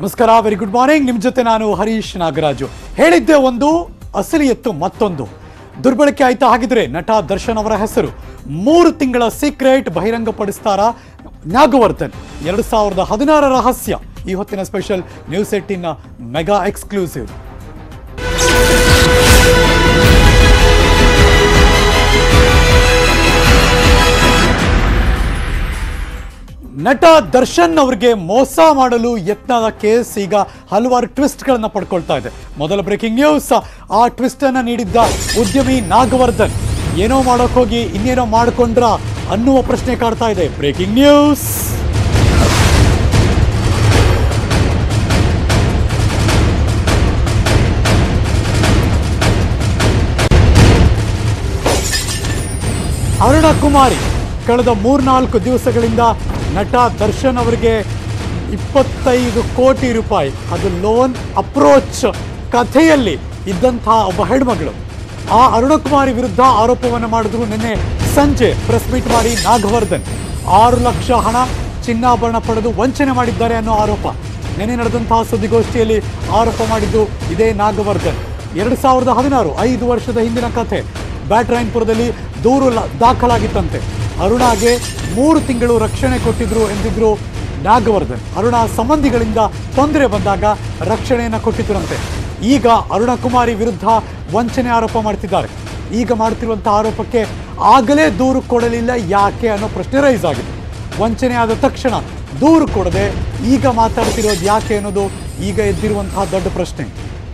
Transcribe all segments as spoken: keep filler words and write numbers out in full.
ನಮಸ್ಕಾರ, very good morning. ನಿಮ್ಮ ಜೊತೆ ನಾನು ಹರೀಶ್ ನಾಗರಾಜು. ಹೇಳಿದ್ದೆ ಒಂದು, ಅಸಲಿ ಎತ್ತು ಮತ್ತೊಂದು. ದುರ್ಬಳಕೆ ಆಯ್ತಾ? ಹಾಗಿದ್ರೆ ನಟ ದರ್ಶನ್ ಅವರ ಹೆಸರು ಮೂರು ತಿಂಗಳ ಸೀಕ್ರೆಟ್ ಬಹಿರಂಗಪಡಿಸ್ತಾರ ನಾಗವರ್ಧನ್. ಎರಡು ಸಾವಿರದ ಹದಿನಾರರ ರಹಸ್ಯ ಈ ಹೊತ್ತಿನ special news eighteen mega exclusive. ನಟ ದರ್ಶನ್ ಅವರಿಗೆ ಮೋಸ ಮಾಡಲು ಯತ್ನದ ಕೇಸ್ ಈಗ ಹಲವಾರು ಟ್ವಿಸ್ಟ್ಗಳನ್ನು ಪಡ್ಕೊಳ್ತಾ ಇದೆ. ಮೊದಲ ಬ್ರೇಕಿಂಗ್ ನ್ಯೂಸ್, ಆ ಟ್ವಿಸ್ಟ್ ಅನ್ನು ನೀಡಿದ್ದ ಉದ್ಯಮಿ ನಾಗವರ್ಧನ್ ಏನೋ ಮಾಡೋಕ್ ಹೋಗಿ ಇನ್ನೇನೋ ಮಾಡಿಕೊಂಡ್ರ ಅನ್ನುವ ಪ್ರಶ್ನೆ ಕಾಡ್ತಾ ಇದೆ. Breaking news. ಅರುಣ ಕುಮಾರಿ ಕಳೆದ ಮೂರ್ನಾಲ್ಕು ದಿವಸಗಳಿಂದ ನಟ ದರ್ಶನ್ ಅವರಿಗೆ ಇಪ್ಪತ್ತೈದು ಕೋಟಿ ರೂಪಾಯಿ ಅದು ಲೋನ್ ಅಪ್ರೋಚ್ ಕಥೆಯಲ್ಲಿ ಇದ್ದಂತಹ ಒಬ್ಬ ಹೆಣ್ಮಗಳು ಆ ಅರುಣಕುಮಾರಿ ವಿರುದ್ಧ ಆರೋಪವನ್ನು ಮಾಡಿದ್ರು. ನಿನ್ನೆ ಸಂಜೆ ಪ್ರೆಸ್ ಮೀಟ್ ಮಾಡಿ ನಾಗವರ್ಧನ್ ಆರು ಲಕ್ಷ ಹಣ ಚಿನ್ನಾಭರಣ ಪಡೆದು ವಂಚನೆ ಮಾಡಿದ್ದಾರೆ ಅನ್ನೋ ಆರೋಪ. ನಿನ್ನೆ ನಡೆದಂತಹ ಸುದ್ದಿಗೋಷ್ಠಿಯಲ್ಲಿ ಆರೋಪ ಮಾಡಿದ್ದು ಇದೇ ನಾಗವರ್ಧನ್. ಎರಡು ಸಾವಿರದ ಹದಿನಾರು ಐದು ವರ್ಷದ ಹಿಂದಿನ ಕಥೆ. ಬ್ಯಾಟರಾಯನ್ಪುರದಲ್ಲಿ ದೂರು ದಾಖಲಾಗಿತ್ತಂತೆ. ಅರುಣಾಗೆ ಮೂರು ತಿಂಗಳು ರಕ್ಷಣೆ ಕೊಟ್ಟಿದ್ರು ಎಂದಿದ್ರು ನಾಗವರ್ಧನ್. ಅರುಣ ಸಂಬಂಧಿಗಳಿಂದ ತೊಂದರೆ ಬಂದಾಗ ರಕ್ಷಣೆಯನ್ನು ಕೊಟ್ಟಿದ್ದರಂತೆ. ಈಗ ಅರುಣಕುಮಾರಿ ವಿರುದ್ಧ ವಂಚನೆ ಆರೋಪ ಮಾಡ್ತಿದ್ದಾರೆ. ಈಗ ಮಾಡ್ತಿರುವಂತಹ ಆರೋಪಕ್ಕೆ ಆಗಲೇ ದೂರು ಕೊಡಲಿಲ್ಲ ಯಾಕೆ ಅನ್ನೋ ಪ್ರಶ್ನೆ ರೈಸ್ ಆಗಿದೆ. ವಂಚನೆ ಆದ ತಕ್ಷಣ ದೂರು ಕೊಡದೆ ಈಗ ಮಾತಾಡ್ತಿರೋದು ಯಾಕೆ ಅನ್ನೋದು ಈಗ ಎದ್ದಿರುವಂತಹ ದೊಡ್ಡ ಪ್ರಶ್ನೆ.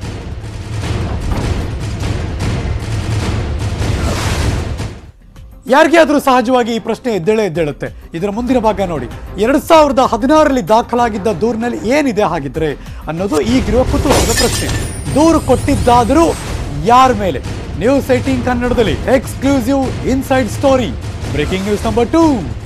ಯಾರಿಗೆ ಆದರೂ ಸಹಜವಾಗಿ ಈ ಪ್ರಶ್ನೆ ಎದ್ದೇಳೇ ಎದ್ದೇಳುತ್ತೆ. ಇದರ ಮುಂದಿನ ಭಾಗ ನೋಡಿ. ಎರಡು ಸಾವಿರದ ಹದಿನಾರರಲ್ಲಿ ದಾಖಲಾಗಿದ್ದ ದೂರಿನಲ್ಲಿ ಏನಿದೆ ಹಾಗಿದ್ರೆ ಅನ್ನೋದು ಈಗಿರುವ ಕುತೂಹಲದ ಪ್ರಶ್ನೆ. ದೂರು ಕೊಟ್ಟಿದ್ದಾದರೂ ಯಾರ ಮೇಲೆ? ನ್ಯೂಸ್ ಏಟೀನ್ ಕನ್ನಡದಲ್ಲಿ exclusive inside story. Breaking news number two.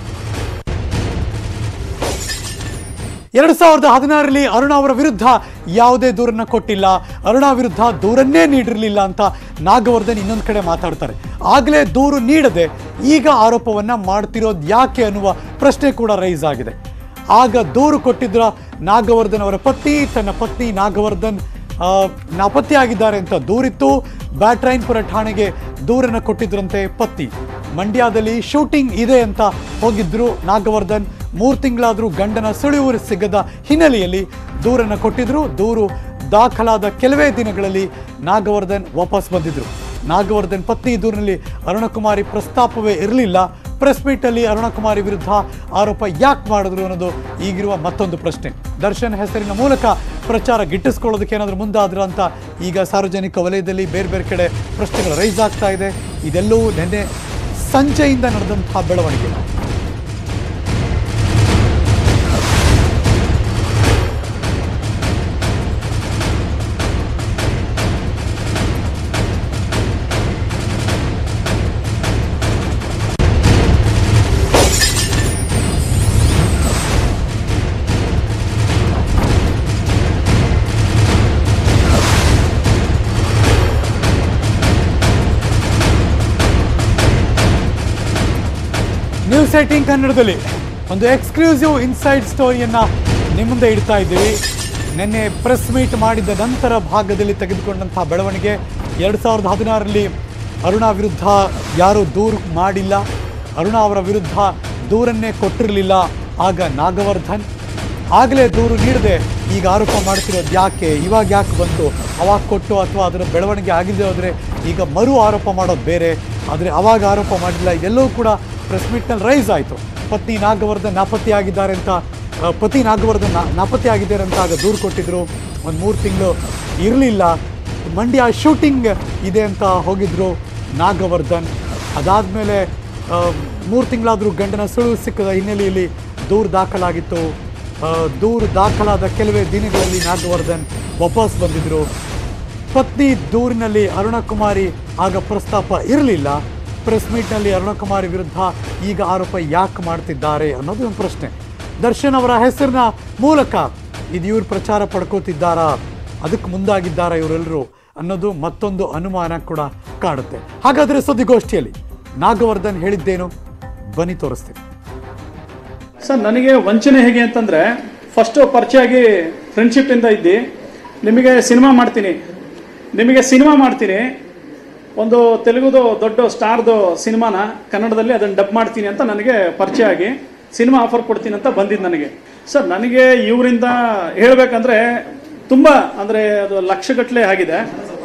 ಎರಡು ಸಾವಿರದ ಹದಿನಾರರಲ್ಲಿ ಅರುಣ ಅವರ ವಿರುದ್ಧ ಯಾವುದೇ ದೂರನ್ನ ಕೊಟ್ಟಿಲ್ಲ, ಅರುಣ ವಿರುದ್ಧ ದೂರನ್ನೇ ನೀಡಿರಲಿಲ್ಲ ಅಂತ ನಾಗವರ್ಧನ್ ಇನ್ನೊಂದು ಕಡೆ ಮಾತಾಡ್ತಾರೆ. ಆಗಲೇ ದೂರು ನೀಡದೆ ಈಗ ಆರೋಪವನ್ನ ಮಾಡ್ತಿರೋದು ಯಾಕೆ ಅನ್ನುವ ಪ್ರಶ್ನೆ ಕೂಡ ರೈಸ್ ಆಗಿದೆ. ಆಗ ದೂರು ಕೊಟ್ಟಿದ್ರ ನಾಗವರ್ಧನ್ ಅವರ ಪತ್ನಿ ತನ್ನ ಪತ್ನಿ ನಾಗವರ್ಧನ್ ನಾಪತ್ತೆಯಾಗಿದ್ದಾರೆ ಅಂತ ದೂರಿತ್ತು. ಬ್ಯಾಟರಾಯನ್ಪುರ ಠಾಣೆಗೆ ದೂರನ್ನು ಕೊಟ್ಟಿದ್ರಂತೆ ಪತ್ನಿ. ಮಂಡ್ಯದಲ್ಲಿ ಶೂಟಿಂಗ್ ಇದೆ ಅಂತ ಹೋಗಿದ್ರು ನಾಗವರ್ಧನ್. ಮೂರು ತಿಂಗಳಾದರೂ ಗಂಡನ ಸುಳಿವು ಸಿಗದ ಹಿನ್ನೆಲೆಯಲ್ಲಿ ದೂರನ್ನು ಕೊಟ್ಟಿದ್ರು. ದೂರು ದಾಖಲಾದ ಕೆಲವೇ ದಿನಗಳಲ್ಲಿ ನಾಗವರ್ಧನ್ ವಾಪಸ್ ಬಂದಿದ್ರು. ನಾಗವರ್ಧನ್ ಪತ್ನಿ ದೂರಿನಲ್ಲಿ ಅರುಣಕುಮಾರಿ ಪ್ರಸ್ತಾಪವೇ ಇರಲಿಲ್ಲ. ಪ್ರೆಸ್ ಮೀಟಲ್ಲಿ ಅರುಣಕುಮಾರಿ ವಿರುದ್ಧ ಆರೋಪ ಯಾಕೆ ಮಾಡಿದ್ರು ಅನ್ನೋದು ಈಗಿರುವ ಮತ್ತೊಂದು ಪ್ರಶ್ನೆ. ದರ್ಶನ್ ಹೆಸರಿನ ಮೂಲಕ ಪ್ರಚಾರ ಗಿಟ್ಟಿಸ್ಕೊಳ್ಳೋದಕ್ಕೆ ಏನಾದರೂ ಮುಂದಾದ್ರ ಅಂತ ಈಗ ಸಾರ್ವಜನಿಕ ವಲಯದಲ್ಲಿ ಬೇರೆ ಬೇರೆ ಕಡೆ ಪ್ರಶ್ನೆಗಳು ರೈಸ್ ಆಗ್ತಾ ಇದೆ. ಇದೆಲ್ಲವೂ ನಿನ್ನೆ ಸಂಜೆಯಿಂದ ನಡೆದಂತಹ ಬೆಳವಣಿಗೆ. ನ್ಯೂಸ್ ಏಟೀನ್ ಕನ್ನಡದಲ್ಲಿ ಒಂದು ಎಕ್ಸ್ಕ್ಲೂಸಿವ್ ಇನ್ಸೈಡ್ ಸ್ಟೋರಿಯನ್ನು ನಿಮ್ಮ ಮುಂದೆ ಇಡ್ತಾ ಇದ್ದೀವಿ. ನಿನ್ನೆ ಪ್ರೆಸ್ ಮೀಟ್ ಮಾಡಿದ ನಂತರ ಭಾಗದಲ್ಲಿ ತೆಗೆದುಕೊಂಡಂತಹ ಬೆಳವಣಿಗೆ. ಎರಡು ಸಾವಿರದ ಹದಿನಾರರಲ್ಲಿ ಅರುಣ ವಿರುದ್ಧ ಯಾರೂ ದೂರು ಮಾಡಿಲ್ಲ, ಅರುಣ ಅವರ ವಿರುದ್ಧ ದೂರನ್ನೇ ಕೊಟ್ಟಿರಲಿಲ್ಲ. ಆಗ ನಾಗವರ್ಧನ್ ಆಗಲೇ ದೂರು ನೀಡದೆ ಈಗ ಆರೋಪ ಮಾಡ್ತಿರೋದು ಯಾಕೆ, ಇವಾಗ ಯಾಕೆ ಬಂತು, ಅವಾಗ ಕೊಟ್ಟು ಅಥವಾ ಅದರ ಬೆಳವಣಿಗೆ ಆಗಿಲ್ಲದೆ ಹೋದರೆ ಈಗ ಮರು ಆರೋಪ ಮಾಡೋದು ಬೇರೆ, ಆದರೆ ಅವಾಗ ಆರೋಪ ಮಾಡಿಲ್ಲ. ಇದೆಲ್ಲವೂ ಕೂಡ ಪ್ರೆಸ್ ಮೀಟ್ನಲ್ಲಿ ರೈಸ್ ಆಯಿತು. ಪತ್ನಿ ನಾಗವರ್ಧನ್ ನಾಪತ್ತೆಯಾಗಿದ್ದಾರೆ ಅಂತ ಪತಿ ನಾಗವರ್ಧನ್ ನಾಪತ್ತೆಯಾಗಿದ್ದಾರೆ ಅಂತ ಆಗ ದೂರು ಕೊಟ್ಟಿದ್ರು. ಒಂದು ಮೂರು ತಿಂಗಳು ಇರಲಿಲ್ಲ. ಮಂಡ್ಯ ಶೂಟಿಂಗ್ ಇದೆ ಅಂತ ಹೋಗಿದ್ರು ನಾಗವರ್ಧನ್. ಅದಾದಮೇಲೆ ಮೂರು ತಿಂಗಳಾದರೂ ಗಂಡನ ಸುಳಿವು ಸಿಕ್ಕದ ಹಿನ್ನೆಲೆಯಲ್ಲಿ ದೂರು ದಾಖಲಾಗಿತ್ತು. ದೂರು ದಾಖಲಾದ ಕೆಲವೇ ದಿನಗಳಲ್ಲಿ ನಾಗವರ್ಧನ್ ವಾಪಸ್ ಬಂದಿದ್ದರು. ಪತ್ನಿ ದೂರಿನಲ್ಲಿ ಅರುಣಕುಮಾರಿ ಆಗ ಪ್ರಸ್ತಾಪ ಇರಲಿಲ್ಲ. ಪ್ರೆಸ್ ಮೀಟ್ನಲ್ಲಿ ಅರುಣಕುಮಾರಿ ವಿರುದ್ಧ ಈಗ ಆರೋಪ ಯಾಕೆ ಮಾಡ್ತಿದ್ದಾರೆ ಅನ್ನೋದು ಒಂದು ಪ್ರಶ್ನೆ. ದರ್ಶನ್ ಅವರ ಹೆಸರಿನ ಮೂಲಕ ಇದು ಇವ್ರು ಪ್ರಚಾರ ಪಡ್ಕೋತಿದ್ದಾರಾ, ಅದಕ್ಕೆ ಮುಂದಾಗಿದ್ದಾರಾ ಇವರೆಲ್ಲರೂ ಅನ್ನೋದು ಮತ್ತೊಂದು ಅನುಮಾನ ಕೂಡ ಕಾಡುತ್ತೆ. ಹಾಗಾದರೆ ಸುದ್ದಿಗೋಷ್ಠಿಯಲ್ಲಿ ನಾಗವರ್ಧನ್ ಹೇಳಿದ್ದೇನು ಬನ್ನಿ ತೋರಿಸ್ತೀನಿ. ಸರ್, ನನಗೆ ವಂಚನೆ ಹೇಗೆ ಅಂತಂದ್ರೆ ಫಸ್ಟು ಪರಿಚಯ ಆಗಿ ಫ್ರೆಂಡ್ಶಿಪ್ಪಿಂದ ಇದ್ದು ನಿಮಗೆ ಸಿನಿಮಾ ಮಾಡ್ತೀನಿ ನಿಮಗೆ ಸಿನಿಮಾ ಮಾಡ್ತೀನಿ ಒಂದು ತೆಲುಗುದು ದೊಡ್ಡ ಸ್ಟಾರ್ದು ಸಿನಿಮಾನ ಕನ್ನಡದಲ್ಲಿ ಅದನ್ನು ಡಬ್ ಮಾಡ್ತೀನಿ ಅಂತ ನನಗೆ ಪರಿಚಯ ಆಗಿ ಸಿನಿಮಾ ಆಫರ್ ಕೊಡ್ತೀನಿ ಅಂತ ಬಂದಿದ್ದು ನನಗೆ. ಸರ್ ನನಗೆ ಇವರಿಂದ ಹೇಳಬೇಕಂದ್ರೆ ತುಂಬ ಅಂದರೆ ಅದು ಲಕ್ಷಗಟ್ಟಲೆ ಆಗಿದೆ.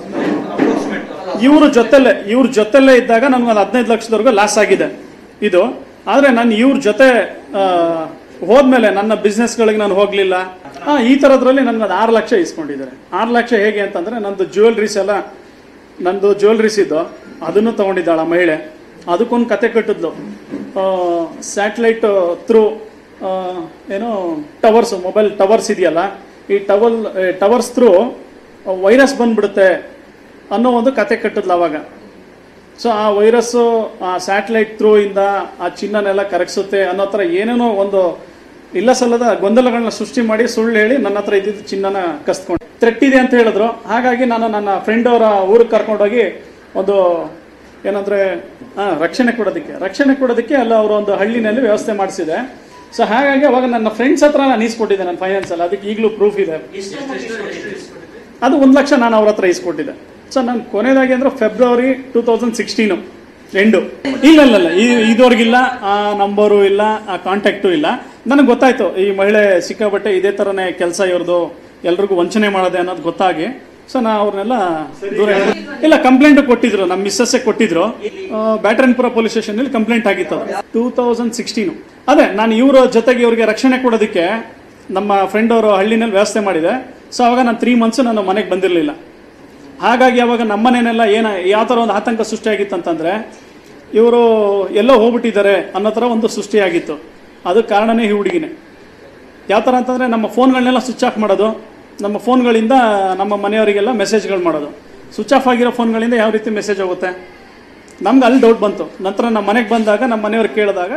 ಇವ್ರ ಜೊತೆಲೇ ಇವ್ರ ಜೊತೆಲೇ ಇದ್ದಾಗ ನನಗೊಂದು ಹದಿನೈದು ಲಕ್ಷದವರೆಗೂ ಲಾಸ್ ಆಗಿದೆ ಇದು. ಆದರೆ ನಾನು ಇವ್ರ ಜೊತೆ ಹೋದ್ಮೇಲೆ ನನ್ನ ಬಿಸ್ನೆಸ್ಗಳಿಗೆ ನಾನು ಹೋಗಲಿಲ್ಲ. ಹಾಂ, ಈ ಥರದ್ರಲ್ಲಿ ನನಗೆ ಅದು ಆರು ಲಕ್ಷ ಇಸ್ಕೊಂಡಿದ್ದಾರೆ. ಆರು ಲಕ್ಷ ಹೇಗೆ ಅಂತಂದರೆ ನಂದು ಜ್ಯುವೆಲ್ರೀಸ್ ಎಲ್ಲ ನಂದು ಜ್ಯುವೆಲ್ರೀಸ್ ಇದ್ದು ಅದನ್ನು ತೊಗೊಂಡಿದ್ದಾಳ ಮಹಿಳೆ. ಅದಕ್ಕೊಂದು ಕತೆ ಕಟ್ಟಿದ್ಲು. ಸ್ಯಾಟಲೈಟ್ ಥ್ರೂ ಏನೋ ಟವರ್ಸು ಮೊಬೈಲ್ ಟವರ್ಸ್ ಇದೆಯಲ್ಲ, ಈ ಟವಲ್ ಟವರ್ಸ್ ಥ್ರೂ ವೈರಸ್ ಬಂದ್ಬಿಡುತ್ತೆ ಅನ್ನೋ ಒಂದು ಕತೆ ಕಟ್ಟಿದ್ಲು ಅವಾಗ. ಸೊ ಆ ವೈರಸ್ಸು ಆ ಸ್ಯಾಟಲೈಟ್ ಥ್ರೂ ಇಂದ ಆ ಚಿನ್ನನೆಲ್ಲ ಕರಗಿಸುತ್ತೆ ಅನ್ನೋ ಥರ ಏನೇನೋ ಒಂದು ಇಲ್ಲ ಸಲ್ಲದ ಗೊಂದಲಗಳನ್ನ ಸೃಷ್ಟಿ ಮಾಡಿ ಸುಳ್ಳು ಹೇಳಿ ನನ್ನ ಹತ್ರ ಇದ್ದಿದ್ದು ಚಿನ್ನನ ಕಸ್ಕೊಂಡು ಥ್ರೆಟ್ ಇದೆ ಅಂತ ಹೇಳಿದ್ರು. ಹಾಗಾಗಿ ನಾನು ನನ್ನ ಫ್ರೆಂಡ್ ಅವರ ಊರಿಗೆ ಕರ್ಕೊಂಡೋಗಿ ಒಂದು ಏನಂದರೆ ರಕ್ಷಣೆ ಕೊಡೋದಕ್ಕೆ ರಕ್ಷಣೆ ಕೊಡೋದಕ್ಕೆ ಅಲ್ಲ ಅವರು ಒಂದು ಹಳ್ಳಿನಲ್ಲಿ ವ್ಯವಸ್ಥೆ ಮಾಡಿಸಿದೆ. ಸೊ ಹಾಗಾಗಿ ಅವಾಗ ನನ್ನ ಫ್ರೆಂಡ್ಸ್ ಹತ್ರ ನಾನು ಈಸ್ಕೊಟ್ಟಿದ್ದೆ ನನ್ನ ಫೈನಾನ್ಸಲ್ಲಿ. ಅದಕ್ಕೆ ಈಗಲೂ ಪ್ರೂಫ್ ಇದೆ. ಅದು ಒಂದು ಲಕ್ಷ ನಾನು ಅವ್ರ ಹತ್ರ ಈಸ್ಕೊಟ್ಟಿದ್ದೆ. ಸೊ ನಾನು ಕೊನೆಯದಾಗಿ ಅಂದರೆ February two thousand sixteen end. ಇಲ್ಲ ಇಲ್ಲ ಇಲ್ಲ ಈ ಇದುವರೆಗಿಲ್ಲ, ಆ ನಂಬರು ಇಲ್ಲ, ಆ ಕಾಂಟ್ಯಾಕ್ಟು ಇಲ್ಲ. ನನಗೆ ಗೊತ್ತಾಯ್ತು ಈ ಮಹಿಳೆ ಸಿಕ್ಕಾಬಟ್ಟೆ ಇದೇ ಥರನೇ ಕೆಲಸ ಇವ್ರದ್ದು, ಎಲ್ರಿಗೂ ವಂಚನೆ ಮಾಡೋದೆ ಅನ್ನೋದು ಗೊತ್ತಾಗಿ ಸೊ ನಾ ಅವ್ರನ್ನೆಲ್ಲ ದೂರ ಇಲ್ಲ ಕಂಪ್ಲೇಂಟ್ ಕೊಟ್ಟಿದ್ರು. ನಮ್ಮ ಮಿಸ್ಸಸ್ಸೇ ಕೊಟ್ಟಿದ್ರು. ಬ್ಯಾಟರನ್ಪುರ ಪೊಲೀಸ್ ಸ್ಟೇಷನಲ್ಲಿ ಕಂಪ್ಲೇಂಟ್ ಆಗಿತ್ತು ಟೂ ತೌಸಂಡ್ ಸಿಕ್ಸ್ಟೀನು. ಅದೇ ನಾನು ಇವರ ಜೊತೆಗೆ ಇವ್ರಿಗೆ ರಕ್ಷಣೆ ಕೊಡೋದಕ್ಕೆ ನಮ್ಮ ಫ್ರೆಂಡ್ ಅವರು ಹಳ್ಳಿನಲ್ಲಿ ವ್ಯವಸ್ಥೆ ಮಾಡಿದೆ. ಸೊ ಅವಾಗ ನಾನು ತ್ರೀ ಮಂತ್ಸು ನಾನು ಮನೆಗೆ ಬಂದಿರಲಿಲ್ಲ. ಹಾಗಾಗಿ ಅವಾಗ ನಮ್ಮನೇನೆಲ್ಲ ಏನ ಯಾವ ಥರ ಒಂದು ಆತಂಕ ಸೃಷ್ಟಿಯಾಗಿತ್ತು ಅಂತಂದರೆ ಇವರು ಎಲ್ಲೋ ಹೋಗ್ಬಿಟ್ಟಿದ್ದಾರೆ ಅನ್ನೋ ಥರ ಒಂದು ಸೃಷ್ಟಿಯಾಗಿತ್ತು. ಅದು ಕಾರಣನೇ ಈ ಹುಡುಗಿನೇ. ಯಾವ ಥರ ಅಂತಂದರೆ ನಮ್ಮ ಫೋನ್ಗಳನ್ನೆಲ್ಲ ಸ್ವಿಚ್ ಆಫ್ ಮಾಡೋದು, ನಮ್ಮ ಫೋನ್ಗಳಿಂದ ನಮ್ಮ ಮನೆಯವರಿಗೆಲ್ಲ ಮೆಸೇಜ್ಗಳು ಮಾಡೋದು. ಸ್ವಿಚ್ ಆಫ್ ಆಗಿರೋ ಫೋನ್ಗಳಿಂದ ಯಾವ ರೀತಿ ಮೆಸೇಜ್ ಹೋಗುತ್ತೆ ನಮ್ಗೆ ಅಲ್ಲಿ ಡೌಟ್ ಬಂತು. ನಂತರ ನಮ್ಮ ಮನೆಗೆ ಬಂದಾಗ ನಮ್ಮ ಮನೆಯವ್ರು ಕೇಳಿದಾಗ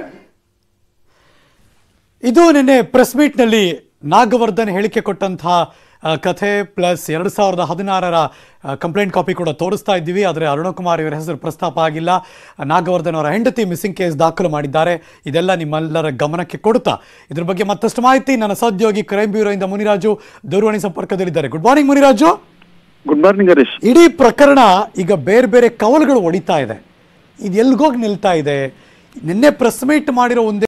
ಇದು ನಿನ್ನೆ ಪ್ರೆಸ್ ಮೀಟ್ನಲ್ಲಿ ನಾಗವರ್ಧನ್ ಹೇಳಿಕೆ ಕೊಟ್ಟಂತಹ ಕಥೆ ಪ್ಲಸ್ ಎರಡು ಸಾವಿರದ ಹದಿನಾರರ ಕಂಪ್ಲೇಂಟ್ ಕಾಪಿ ಕೂಡ ತೋರಿಸ್ತಾ ಇದ್ದೀವಿ. ಆದರೆ ಅರುಣಕುಮಾರ್ ಇವರ ಹೆಸರು ಪ್ರಸ್ತಾಪ ಆಗಿಲ್ಲ. ನಾಗವರ್ಧನ್ ಅವರ ಹೆಂಡತಿ ಮಿಸ್ಸಿಂಗ್ ಕೇಸ್ ದಾಖಲು ಮಾಡಿದ್ದಾರೆ. ಇದೆಲ್ಲ ನಿಮ್ಮೆಲ್ಲರ ಗಮನಕ್ಕೆ ಕೊಡುತ್ತಾ ಇದ್ರ ಬಗ್ಗೆ ಮತ್ತಷ್ಟು ಮಾಹಿತಿ ನನ್ನ ಸಹೋದ್ಯೋಗಿ ಕ್ರೈಮ್ ಬ್ಯೂರೋಯಿಂದ ಮುನಿರಾಜು ದೂರವಾಣಿ ಸಂಪರ್ಕದಲ್ಲಿದ್ದಾರೆ. Good morning Muniraju. Good morning Harish. ಇಡೀ ಪ್ರಕರಣ ಈಗ ಬೇರೆ ಬೇರೆ ಕವಲುಗಳು ಹೊಡಿತಾ ಇದೆ. ಇದು ಎಲ್ಗೋಗಿ ನಿಲ್ತಾ ಇದೆ? ನಿನ್ನೆ ಪ್ರೆಸ್ ಮೀಟ್ ಮಾಡಿರೋ ಒಂದೇ